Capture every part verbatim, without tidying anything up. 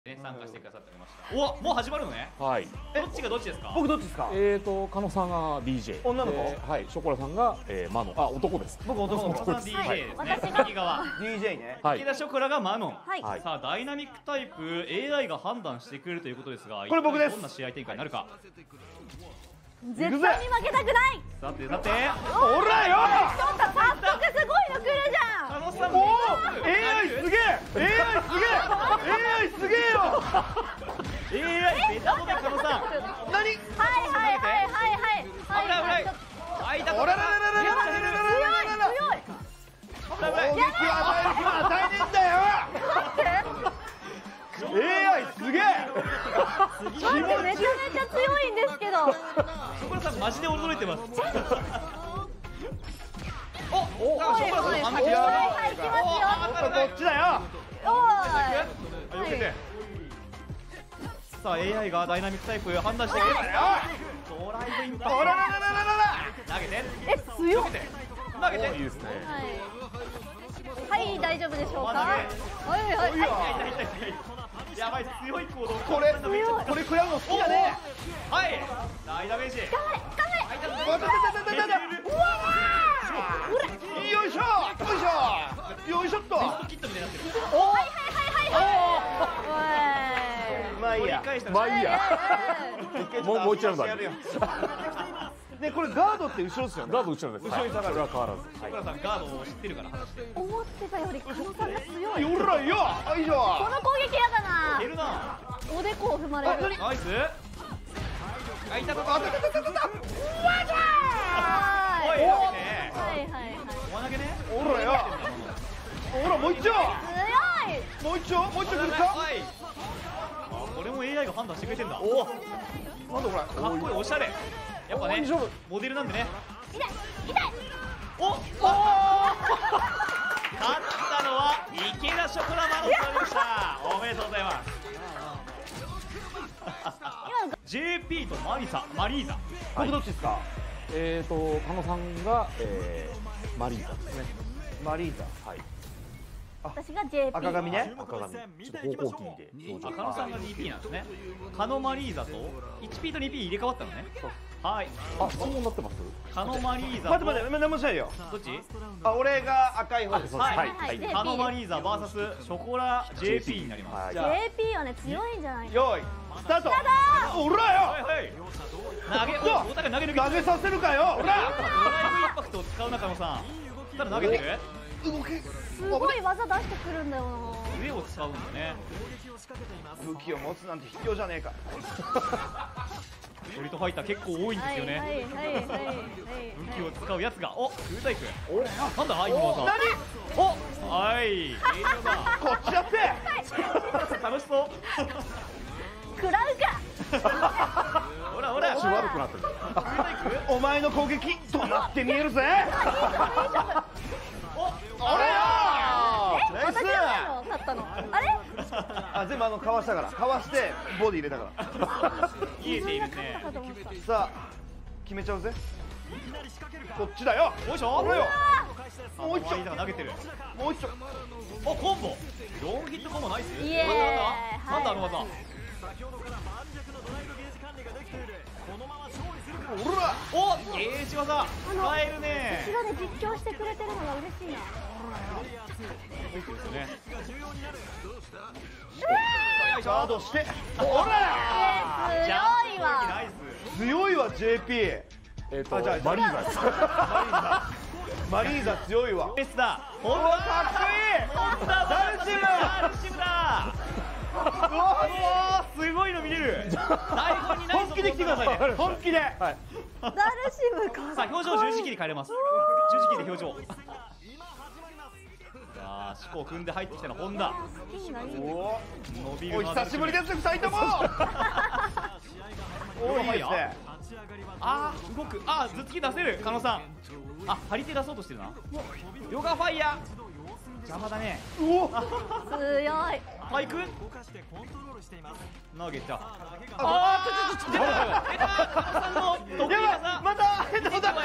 ね、参加してくださっておりました。お、もう始まるのね。 はい。 どっちがどっちですか。 僕どっちですか。 えっと、加野さんが ディージェー。 女の子。 はい。ショコラさんが、えー、マノン。あ、男です。 僕男の子。 さん ディージェー ですね。右側。 ディージェー ね。 はい。 池田ショコラがマノン。 はい。 さあ、ダイナミックタイプ エーアイ が判断してくれるということですが、 これ僕です。 どんな試合展開になるか。 絶対に負けたくない。 さてさて。 おらよ。 ちょっと早速すごいの来るじゃん。 加野さん。 おお。エーアイ すげえ。エーアイ すげえ。エーアイ すげえよ。 エーアイ ベタボで加野さん。何？ はいはいはいはいはいはい。 危ない危ない。あいた。 おららららららららららら。 強い。 攻撃を与える気は与えねえんだよ。エーアイ すげえ。 待ってめちゃめちゃ強いんですけど。 ショコラさんマジで驚いてます。お、 お、 ショコラさん反撃。 はいはい行きますよ。 こっちだよ。 おーい。避けて。さあ エーアイ がダイナミックタイプ判断してくれる。ドライブインパクト。 おらららららら。 投げて。 え、強っ。 投げて。 いいですね。 はい。はい、大丈夫でしょうか。はいはいはい。 やばい、強い行動。 これこれ食らうの好きだね。 はい。大ダメージ。 頑張れ頑張れ。 わたたたたたた。うわ。よいしょ。よいしょ。よいしょっと。 キットみたいになってる。 はいはいはいはい。 まあいいや。 まあいいや。もうもう一ラウンドある。 ね、これガードって後ろですよね。 ガード後ろです。 後ろに下がる。 それは変わらず。 ショコラさんガードを知ってるから話して。 思ってたより加野さんが強い。 よらよ。あ、いいじゃん。 この攻撃やだな。 いるな。 おでこを踏まれる。 ナイス。あ、いたたたたたたた。うわじゃー。おい。 はいはいはい。 お投げね。 おらよ。おらもう一丁。 強い。 もう一丁もう一丁来るか。 これも エーアイ が判断してくれてんだ。 おお。なんだこれ。 かっこいいおしゃれ。やっぱね。モデルなんでね。 痛い痛い。 おお。勝ったのは池田ショコラマノンさんでした。おめでとうございます。ジェーピー とマリサ、マリーザ。 僕どっちですか。 えっと、加野さんが、えー、マリーザですね。 マリーザ。 はい。 私が ジェーピー。 赤髪ね。 赤髪。ちょっと方向キーで表情。 加野さんが ディーピー なんですね。カノマリーザと いちピー と にピー 入れ替わったのね。はい。 あ、そうなってます。 カノマリーザと。 待って待って、何もしないよ。 どっち？ あ、俺が赤い方です。 はいはい。 カノマリーザ ブイエス ショコラ ジェーピー になります。 ジェーピー はね強いんじゃないか。 よいスタート。おらよ。 はいはい。投げ、お互い投げ抜け。 投げさせるかよ。おら。 ドライブインパクトを使う中野さん。ただ投げてる。 動け。 すごい技出してくるんだよな。 腕を使うんだね。 武器を持つなんて必要じゃねえか。 ストリートファイター結構多いんですよね。 はいはいはいはい。 武器を使うやつが、お、フルタイク。なんだ、今技。 何？ お、はい。 こっちやって。 楽しそう。 食らうか。 ほらほら。 悪くなってる。 お前の攻撃となって見えるぜ。お、俺よ。 え、私じゃないの勝ったの。あれ？ あ、全部あのかわしたから、かわしてボディ入れたから。 見えているね。 さあ、決めちゃうぜ。こっちだよ。 よいしょ。 俺よ。 もう一丁投げてる。 もう一丁。 お、コンボ。ロンヒットコンボナイス。 イエーイ。 なんだあの技。 おら。 お、ゲージ技。使えるね。 後ろで実況してくれてるのが嬉しいな。 ね。 ガードして。おら。 強いわ。 強いわ ジェーピー。 えっとマリーザです。 マリーザ強いわ。 ベスだ。ほんとかっこいい。 ダルシムだ。ダルシムだ。うわー、すごいの見れる。台本にない。 本気で来てくださいね。本気で。はい。 ダルシムか。 さあ表情十字キーに変えれます。十字キーで表情。さあ四股組んで入ってきたの本田。 お伸びる。 お久しぶりです二人とも。おいいですね。 あー動く。あー頭突き出せる加野さん。あ、張り手出そうとしてるな。ヨガファイヤー邪魔だね。 うお強い。 パイク投げた。ああーちょちょちょ出た。加野さんの得意技。 また変なことだ。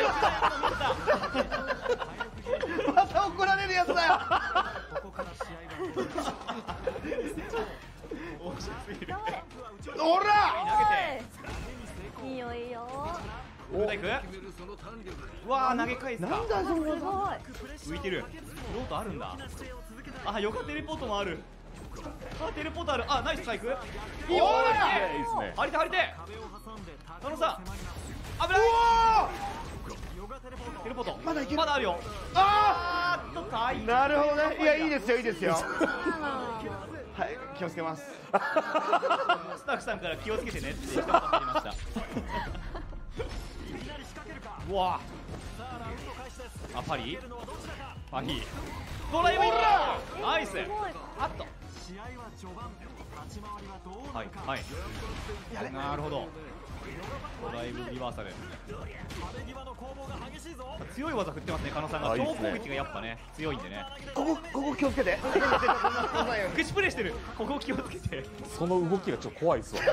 また怒られるやつだよ。 おしゃ頑張れ。 おら投げていいよいいよ。 おいくうわー投げ返すか。 なんだそのすごい。 浮いてる。フロートあるんだ。あ、よかテレポートもある。あ、テレポートある。あ、ナイススパイク。いいよ。 おらいいですね。 張り手張り手。佐野さん危ない。テレポートまだいけるまだあるよ。 ああーっと大変。 なるほどね。いや、いいですよいいですよ。 あはい、気をつけます。 スタッフさんから気をつけてねって一言ありましたうわあ、パリパリドライブインナイス。あっとはいはいなるほど。ドライブリバーサル強い技振ってますね、狩野さんが。超あいいっすね攻撃がやっぱね強いんでね。 ここここ気をつけて。 口プレイしてる。ここ気をつけて。 その動きがちょっと怖いっすわ。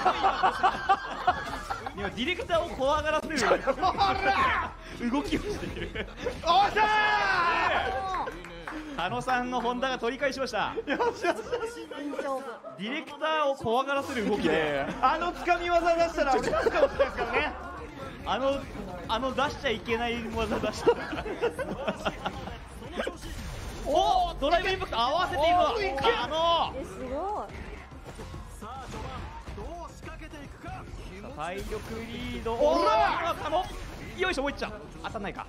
今ディレクターを怖がらせる動きをしている。 おっしゃ狩野さんのホンダが取り返しました。 ー。よしよし。 ーいい勝負。 ディレクターを怖がらせる動きで、 あのつかみ技出したら俺なんかもったんですからね。 あのあの出しちゃいけない技出した。おお、ドライブインパクト合わせていくわ。 おーいけあのえすごい。 体力リード。 おらあのよいしょ、もういっちゃう。当たんないか。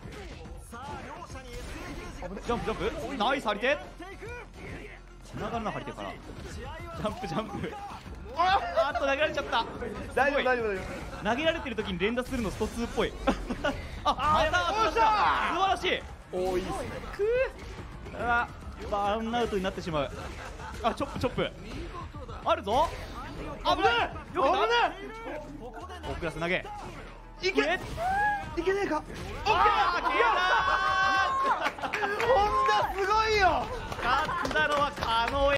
ジャンプジャンプナイス張り手。つながるな張り手から。ジャンプジャンプ。あーっと投げられちゃった。 大丈夫すごい大丈夫大丈投げられてる時に連打するのストツーっぽい。あ、またおっしゃ素晴らしい。 おーいいっすね。 くーあ、バウンアウトになってしまう。あ、チョップチョップあるぞ。危ない。よくない。オクラス投げ。 夫。いけえいけねえか。 あー、消えたー。 ホンダすごいよ。 勝ったのは狩野。